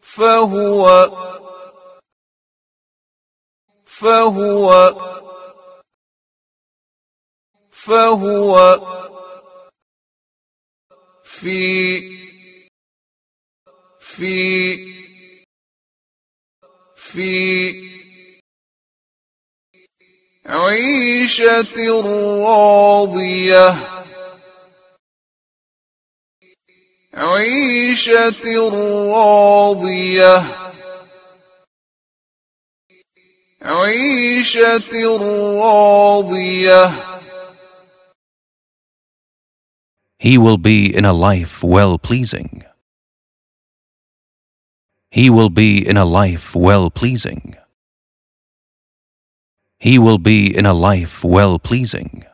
فهو فهو فهو في في في عيشة راضية عيشة راضية عيشة راضية. He will be in a life well-pleasing. He will be in a life well-pleasing. He will be in a life well-pleasing.